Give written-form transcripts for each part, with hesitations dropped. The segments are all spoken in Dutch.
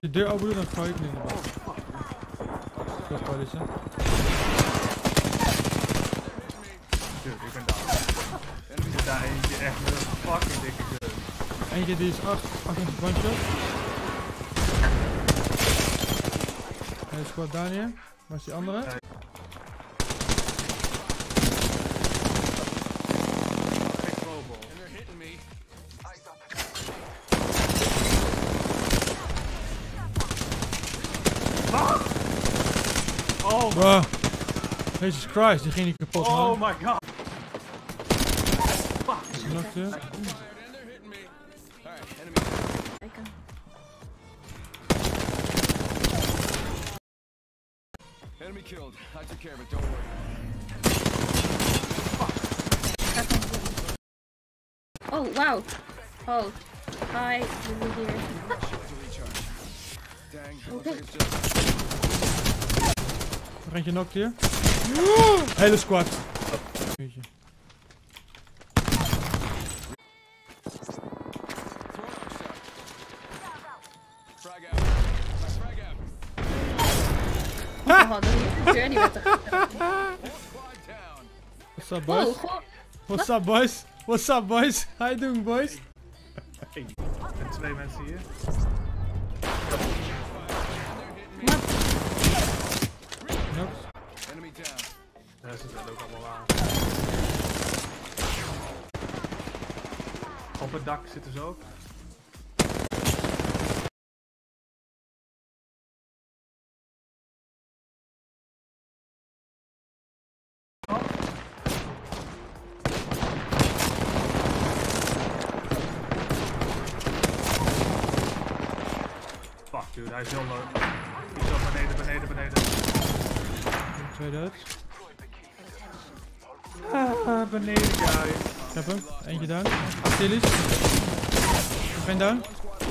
de deur open doet, dan gooi ik nu naar buiten. Dat is politie. Dude, ik ben daar. Er zit daar eentje echt met een fucking dikke gun. Eentje die is 8 in het one-shot. Hij squad down hier. Waar is die andere? Ja. Oh, Wow. Jesus Christ, die ging niet kapot, man. oh my god. Is er nog weer? Enemy killed. I took care of it, don't worry. Oh, wow. Oh. Hi, jullie hier. Okay. Nog eentje knocked hier. Hele squad. Jeetje. Oh, dan is de journey met de... What's up, boys? Oh, goh. What's up, boys? What's up, boys? How you doing, boys? Hey, er zijn 2 mensen hier. Knocked. Enemy down. Daar zitten ook allemaal aan. Op het dak zitten ze ook. Fuck dude, hij is heel leuk. Die is al beneden. 2 dood. Beneden guy. Ik heb hem. Eentje down. Achilles. Nog één down.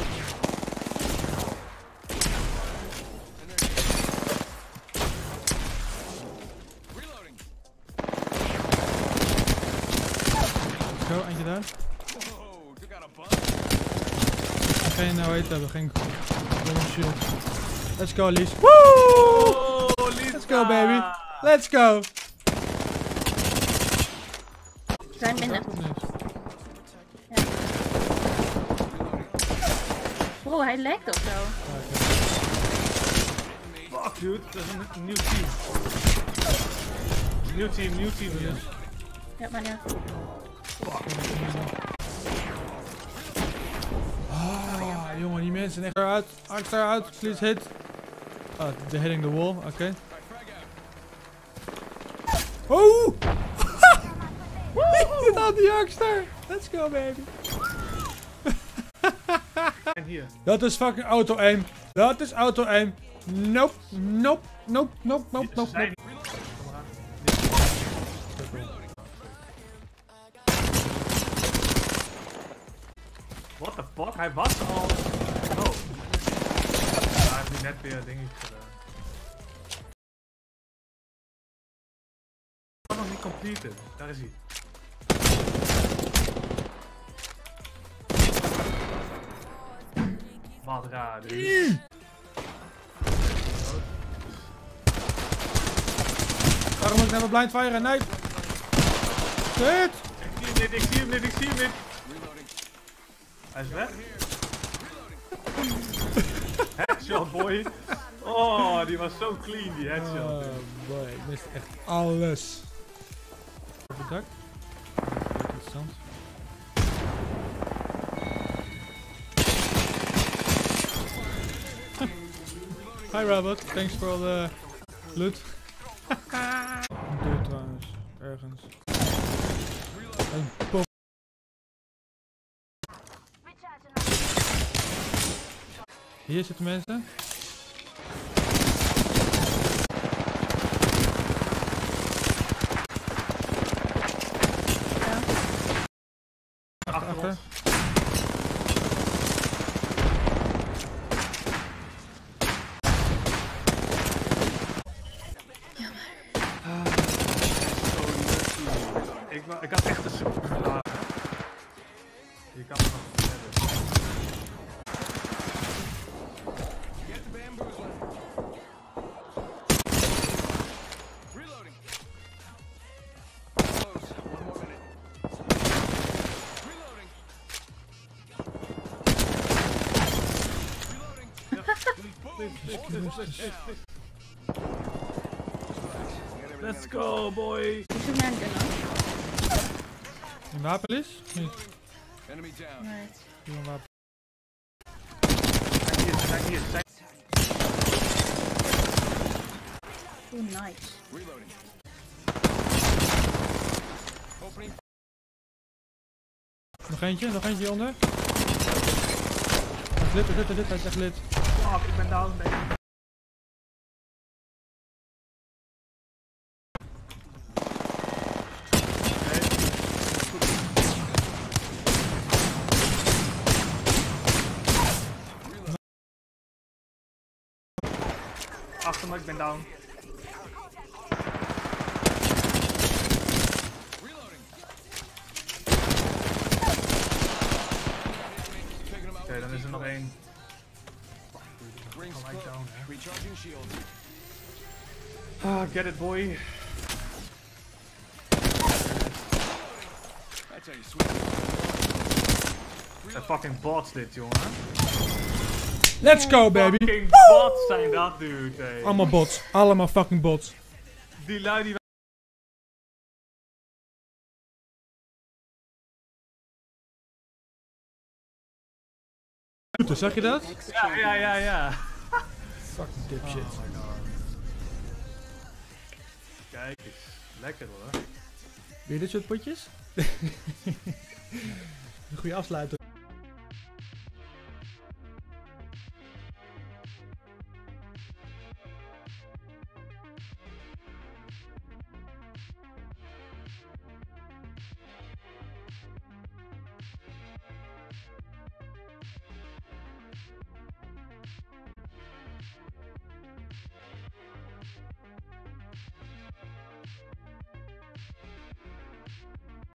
Zo, eentje down. Geen, hoe heet dat? Geen golden shield. Let's go, Lies. Woo! Oh, Let's go, baby. Let's go. Zijn binnen. Ja. Oh, hij lekt of zo. Fuck dude, dat is een nieuw team. Nieuw team hier. Ja, maar ja. Ah, jongen, die mensen zijn echt eruit. Achteruit, please hit. Oh, they're hitting the wall, oké. Oh! Dit had die Youngster. Let's go, baby. En hier. Dat is fucking auto-aim. Dat is auto-aim. Nope, nope, nope, nope, nope, Ze nope, zijn... nope. What the fuck? Hij was al... Oh. Hij heeft nu net weer een dingetje gedaan. Ik kan nog niet completen. Daar is hij. Wat raar, dude. Waarom moet ik nou blind fire? Nee. Shit. Ik zie hem niet. Hij is weg. Headshot, boy. Oh, die was zo clean, die headshot. Oh boy, ik miste echt alles. Op het dak. Interessant. Hi Robert, thanks for all the loot. Een deur trouwens, ergens. Een pop. Hier zitten mensen. Achter. Ik had echt een super gelaten. Je kan het nog verder. Let's go, boy. Ik zoek naar een gunner. Een wapen is? Nee. Enemy down. Nee. Doe een wapen. Kijk hier. Oeh, nice. Reloading. Opening. Nog eentje hieronder. Hij is echt lid. Fuck, ik ben down, baby. Achter me, ik ben down. Oké, dan is er nog één. Rings Gelijk close. down, hè. Recharging shield. Ah, get it, boy. That's how you switch. Een fucking bots dit, jongen. Let's go, baby! Fucking bots zijn dat, dude. Hey. Allemaal bots. Allemaal fucking bots. Die lui die... Goed, zag je dat? Ja. Fucking dipshit. Kijk eens. Lekker hoor. Wil je dit soort potjes? Een goede afsluiter.